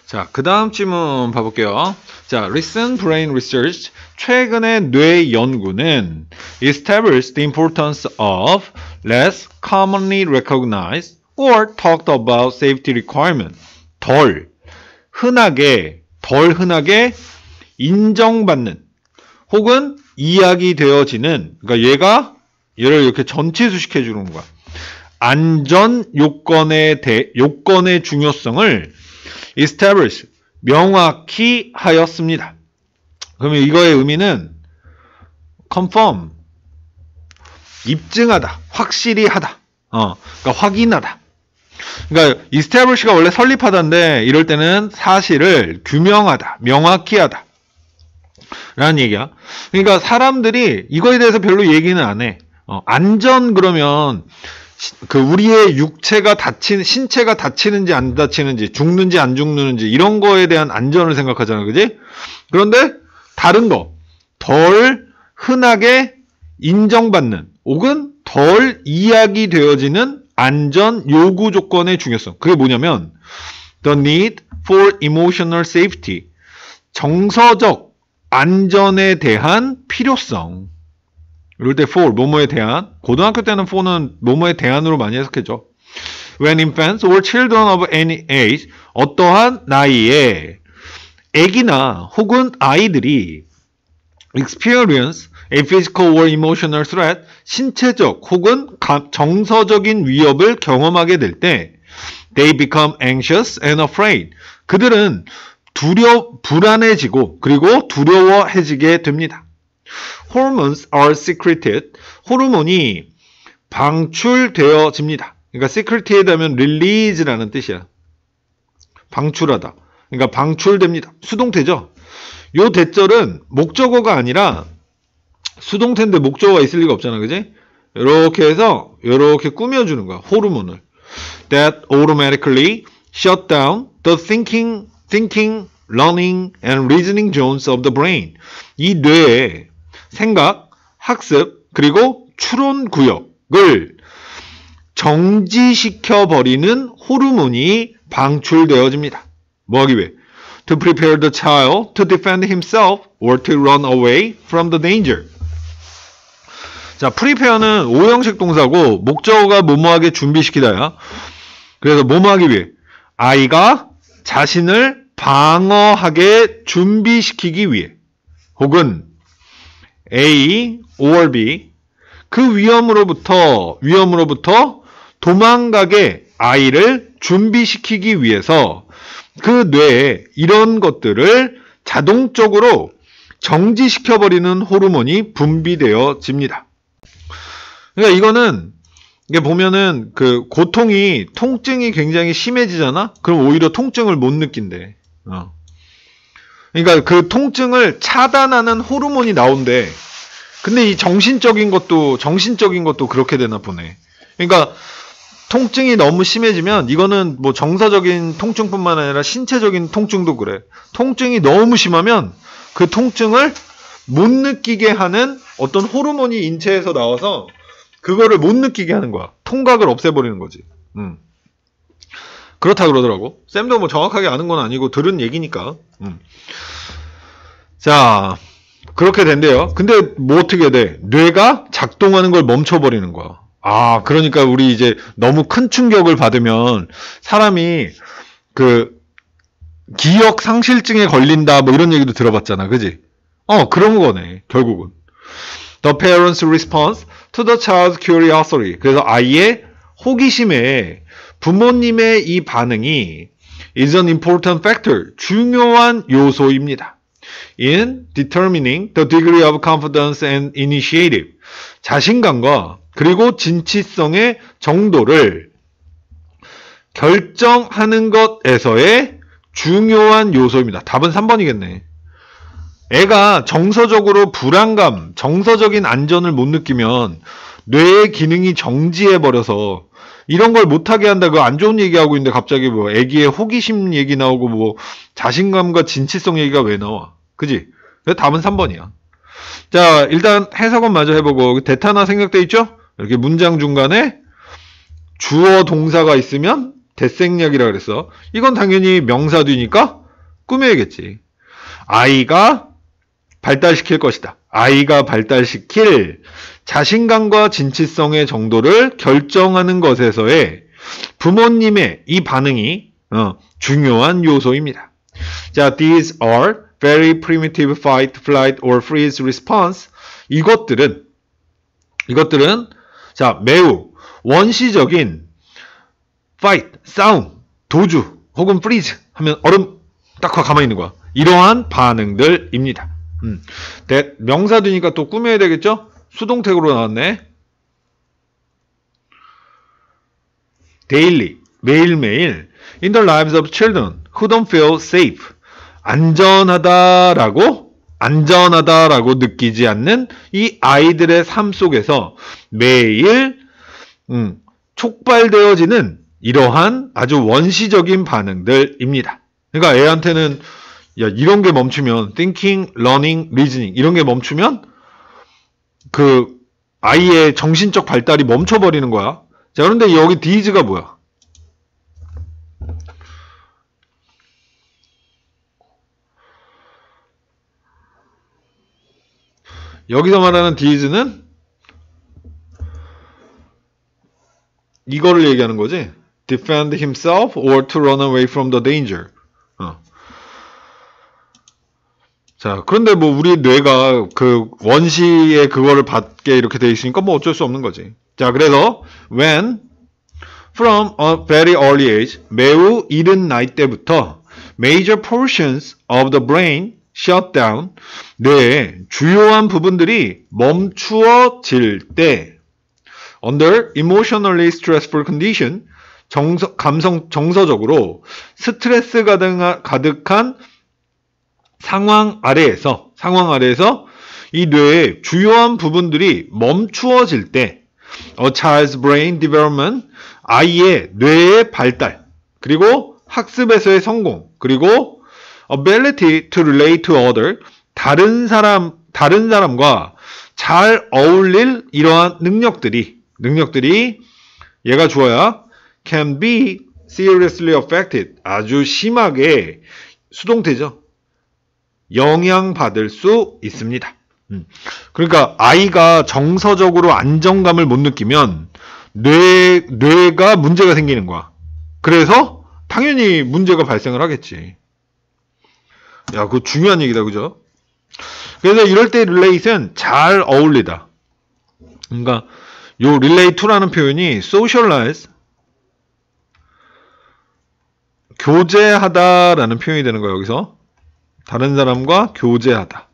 자, 그 다음 질문 봐볼게요. 자, recent brain research, 최근의 뇌 연구는 established the importance of less commonly recognized or talked about safety requirement. 덜 흔하게 인정받는 혹은 이야기되어지는, 그러니까 얘를 이렇게 전치수식해 주는 거야. 안전 요건의 중요성을 establish, 명확히 하였습니다. 그러면 이거의 의미는 confirm, 입증하다, 확실히 하다, 그러니까 확인하다. 그러니까 establish가 원래 설립하다인데 이럴 때는 사실을 규명하다, 명확히 하다 라는 얘기야. 그러니까 사람들이 이거에 대해서 별로 얘기는 안 해. 안전 그러면 그 우리의 육체가 신체가 다치는지 안 다치는지, 죽는지 안 죽는지 이런 거에 대한 안전을 생각하잖아, 그지? 그런데 다른 거, 덜 흔하게 인정받는 혹은 덜 이야기되어지는 안전 요구 조건의 중요성. 그게 뭐냐면 the need for emotional safety, 정서적 안전에 대한 필요성. 이럴 때 for, 뭐뭐에 대한, 고등학교 때는 for는 뭐뭐에 대한으로 많이 해석해줘. When infants or children of any age, 어떠한 나이에 애기나 혹은 아이들이 experience a physical or emotional threat, 신체적 혹은 정서적인 위협을 경험하게 될 때 they become anxious and afraid. 그들은 불안해지고 그리고 두려워해지게 됩니다. Hormones are secreted. 호르몬이 방출되어집니다. 그러니까 secreted 하면 release라는 뜻이야. 방출하다. 그러니까 방출됩니다. 수동태죠. 요 대절은 목적어가 아니라 수동태인데 목적어가 있을 리가 없잖아, 그지? 이렇게 해서 이렇게 꾸며주는 거야, 호르몬을. That automatically shut down the thinking, learning, and reasoning zones of the brain. 이 뇌의 생각, 학습, 그리고 추론 구역을 정지시켜버리는 호르몬이 방출되어집니다. 뭐하기 위해? To prepare the child to defend himself or to run away from the danger. 자, prepare는 오형식 동사고 목적어가 뭐뭐하게 준비시키다야. 그래서 뭐뭐하기 위해? 아이가 자신을 방어하게 준비시키기 위해. 혹은 A or B, 그 위험으로부터 도망가게 아이를 준비시키기 위해서 그 뇌에 이런 것들을 자동적으로 정지시켜버리는 호르몬이 분비되어집니다. 그러니까 이거는, 이게 보면은 그 통증이 굉장히 심해지잖아? 그럼 오히려 통증을 못 느낀대. 그러니까 그 통증을 차단하는 호르몬이 나온대. 근데 이 정신적인 것도 그렇게 되나 보네. 그러니까 통증이 너무 심해지면 이거는 뭐 정서적인 통증뿐만 아니라 신체적인 통증도 그래. 통증이 너무 심하면 그 통증을 못 느끼게 하는 어떤 호르몬이 인체에서 나와서 그거를 못 느끼게 하는 거야. 통각을 없애버리는 거지. 그렇다 그러더라고. 쌤도 뭐 정확하게 아는 건 아니고 들은 얘기니까. 자, 그렇게 된대요. 근데 뭐 어떻게 돼? 뇌가 작동하는 걸 멈춰버리는 거야. 아, 그러니까 우리 이제 너무 큰 충격을 받으면 사람이 그 기억 상실증에 걸린다 뭐 이런 얘기도 들어봤잖아. 그지? 그런 거네. 결국은. The parent's response to the child's curiosity. 그래서 아이의 호기심에 부모님의 이 반응이 is an important factor. 중요한 요소입니다. In determining the degree of confidence and initiative. 자신감과 그리고 진취성의 정도를 결정하는 것에서의 중요한 요소입니다. 답은 3번이겠네. 애가 정서적으로 불안감, 정서적인 안전을 못 느끼면 뇌의 기능이 정지해버려서 이런 걸 못하게 한다. 그 안 좋은 얘기하고 있는데 갑자기 뭐 애기의 호기심 얘기 나오고 뭐 자신감과 진취성 얘기가 왜 나와? 그지? 그래서 답은 3번이야. 자, 일단 해석은 마저 해보고 대타나 생략돼 있죠? 이렇게 문장 중간에 주어 동사가 있으면 대생략이라 그랬어. 이건 당연히 명사뒤니까 꾸며야겠지. 아이가 발달시킬 것이다. 아이가 발달시킬 자신감과 진취성의 정도를 결정하는 것에서의 부모님의 이 반응이 중요한 요소입니다. 자, these are very primitive fight, flight, or freeze response. 이것들은 자, 매우 원시적인 fight, 싸움, 도주, 혹은 freeze 하면 얼음 딱 가만히 있는 거야. 이러한 반응들입니다. 명사되니까 또 꾸며야 되겠죠? 수동태로 나왔네. daily, 매일매일 in the lives of children who don't feel safe. 안전하다라고 느끼지 않는 이 아이들의 삶 속에서 매일 촉발되어지는 이러한 아주 원시적인 반응들입니다. 그러니까 애한테는 야, 이런 게 멈추면 thinking, learning, reasoning 이런 게 멈추면 그 아이의 정신적 발달이 멈춰버리는 거야. 자, 그런데 여기 these가 뭐야? 여기서 말하는 these는 이거를 얘기하는 거지. defend himself or to run away from the danger. 자, 그런데 뭐 우리 뇌가 그 원시의 그거를 받게 이렇게 돼 있으니까 뭐 어쩔 수 없는 거지. 자, 그래서 when from a very early age, 매우 이른 나이 때부터 major portions of the brain shut down, 뇌의 주요한 부분들이 멈추어질 때 under emotionally stressful condition, 정서적으로 스트레스 가득한 상황 아래에서 이 뇌의 주요한 부분들이 멈추어질 때 a child's brain development, 아이의 뇌의 발달, 그리고 학습에서의 성공, 그리고 ability to relate to other, 다른 사람과 잘 어울릴 이러한 능력들이 얘가 주어야 can be seriously affected, 아주 심하게 수동태죠. 영향받을 수 있습니다. 그러니까 아이가 정서적으로 안정감을 못 느끼면 뇌가 문제가 생기는 거야. 그래서 당연히 문제가 발생을 하겠지. 야, 그거 중요한 얘기다, 그죠? 그래서 이럴 때 relate은 잘 어울리다. 그러니까 요 relate to라는 표현이 socialize, 교제하다라는 표현이 되는 거예요. 여기서 다른 사람과 교제하다.